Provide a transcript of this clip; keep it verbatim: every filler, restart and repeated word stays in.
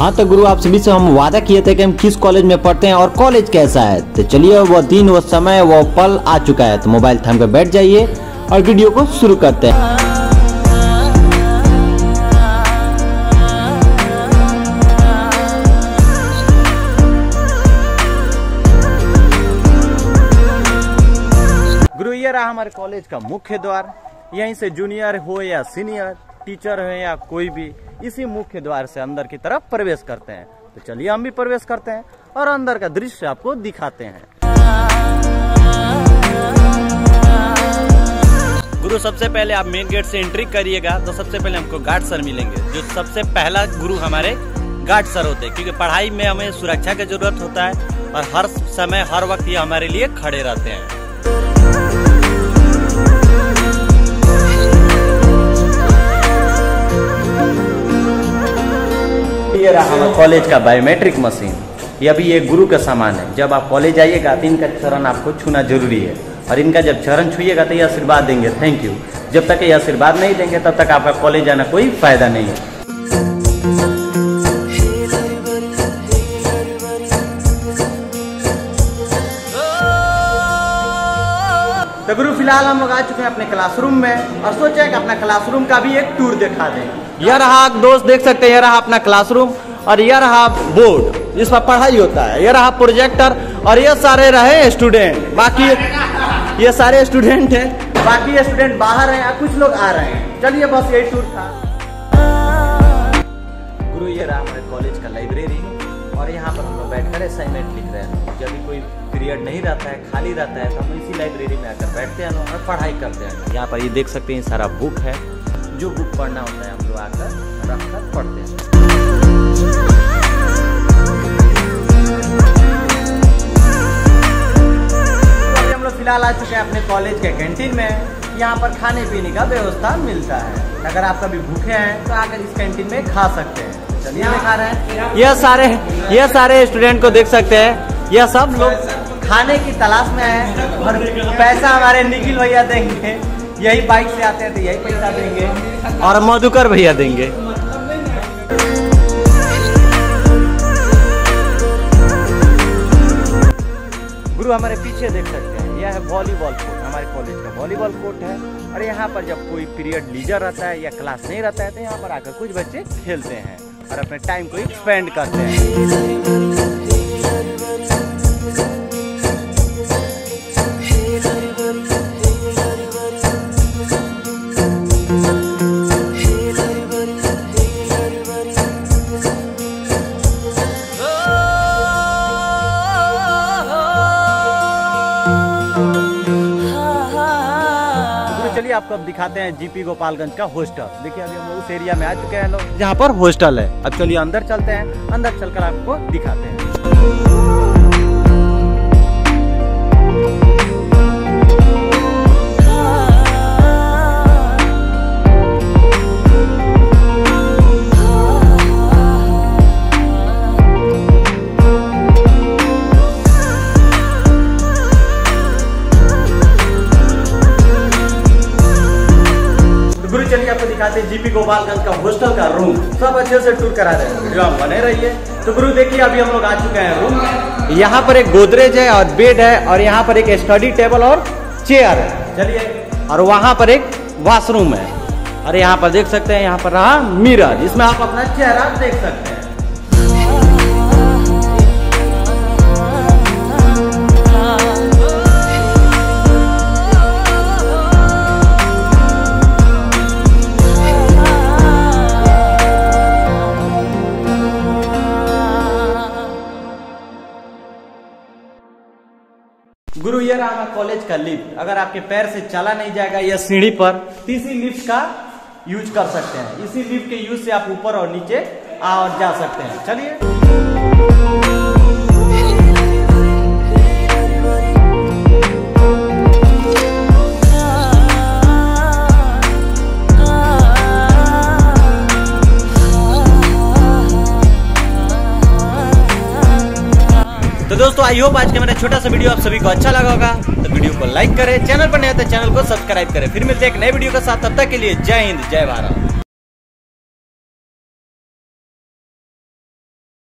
हाँ तो गुरु आप सभी से हम वादा किए थे कि हम किस कॉलेज में पढ़ते हैं और कॉलेज कैसा है। तो चलिए वो दिन वो समय वो पल आ चुका है। तो मोबाइल थाम कर बैठ जाइए और वीडियो को शुरू करते हैं। गुरु ये रहा हमारे कॉलेज का मुख्य द्वार। यहीं से जूनियर हो या सीनियर, टीचर हो या कोई भी, इसी मुख्य द्वार से अंदर की तरफ प्रवेश करते हैं। तो चलिए हम भी प्रवेश करते हैं और अंदर का दृश्य आपको दिखाते हैं। गुरु सबसे पहले आप मेन गेट से एंट्री करिएगा तो सबसे पहले हमको गार्ड सर मिलेंगे, जो सबसे पहला गुरु हमारे गार्ड सर होते हैं, क्योंकि पढ़ाई में हमें सुरक्षा की जरूरत होता है और हर समय हर वक्त ये हमारे लिए खड़े रहते हैं। ये रहा हमारा कॉलेज का बायोमेट्रिक मशीन। ये अभी ये गुरु का सामान है। जब आप कॉलेज आइएगा तो इनका चरण आपको छूना जरूरी है और इनका जब चरण छूइएगा तो ये आशीर्वाद देंगे, थैंक यू। जब तक ये आशीर्वाद नहीं देंगे तब तक आपका कॉलेज आना कोई फायदा नहीं है। तो गुरु फिलहाल हम लोग आ चुके हैं अपने क्लासरूम में और सोचा कि अपना क्लासरूम का भी एक टूर दिखा दें। यह रहा दोस्त, देख सकते हैं, यह रहा अपना क्लासरूम और यह रहा बोर्ड जिसमें पढ़ाई होता है। यह रहा प्रोजेक्टर और ये सारे रहे स्टूडेंट। बाकी ये सारे स्टूडेंट हैं, बाकी स्टूडेंट बाहर हैं या कुछ लोग आ रहे हैं। चलिए बस यही टूर था। गुरु ये रहा हमारे कॉलेज का लाइब्रेरी और यहाँ पर हम लोग बैठकर असाइनमेंट लिख रहे हैं। जब भी कोई पीरियड नहीं रहता है, खाली रहता है, तो हम इसी लाइब्रेरी में आकर बैठते हैं और पढ़ाई करते हैं। यहाँ पर ये देख सकते हैं सारा बुक है। जो बुक पढ़ना होता है हम लोग आकर रख कर पढ़ते हैं। अभी हम लोग फिलहाल आ चुके हैं अपने कॉलेज के कैंटीन में। यहाँ पर खाने पीने का व्यवस्था मिलता है। अगर आप कभी भूखे हैं तो आकर इस कैंटीन में खा सकते हैं। चलिए खा रहे हैं। यह सारे यह सारे स्टूडेंट को देख सकते हैं, यह सब लोग खाने की तलाश में है और पैसा हमारे निखिल भैया देंगे। यही बाइक से आते हैं तो यही पैसा देंगे और मधुकर भैया देंगे। गुरु हमारे पीछे देख सकते हैं, यह है वॉलीबॉल कोर्ट। हमारे कॉलेज का वॉलीबॉल कोर्ट है और यहाँ पर जब कोई पीरियड लीजर रहता है या क्लास नहीं रहता है तो यहाँ पर आकर कुछ बच्चे खेलते हैं और अपने टाइम को एक्सपेंड करते हैं। चलिए आपको अब दिखाते हैं जीपी गोपालगंज का हॉस्टल। देखिए अभी हम लोग उस एरिया में आ चुके हैं लोग जहाँ पर हॉस्टल है। अब चलिए अंदर चलते हैं, अंदर चलकर आपको दिखाते हैं। चलिए आपको दिखाते हैं जीपी गोपालगंज का हॉस्टल का रूम। सब अच्छे से टूर करा रहे हैं, वीडियो हम बने रहिए। तो गुरु देखिए अभी हम लोग आ चुके हैं रूम में। यहाँ पर एक गोदरेज है और बेड है और यहाँ पर एक स्टडी टेबल और चेयर है। चलिए, और वहाँ पर एक वॉशरूम है और यहाँ पर देख सकते हैं, यहाँ पर रहा मिरर जिसमें आप अपना चेहरा देख सकते हैं। गुरु ये रहा हमारा कॉलेज का लिफ्ट। अगर आपके पैर से चला नहीं जाएगा या सीढ़ी पर, तो इसी लिफ्ट का यूज कर सकते हैं। इसी लिफ्ट के यूज से आप ऊपर और नीचे आ और जा सकते हैं। चलिए तो दोस्तों आई होप आज का मेरा छोटा सा वीडियो आप सभी को अच्छा लगा होगा। तो वीडियो को लाइक करें, चैनल पर नए तो चैनल को सब्सक्राइब करें। फिर मिलते हैं एक नए वीडियो के साथ, तब तक के लिए जय हिंद जय भारत।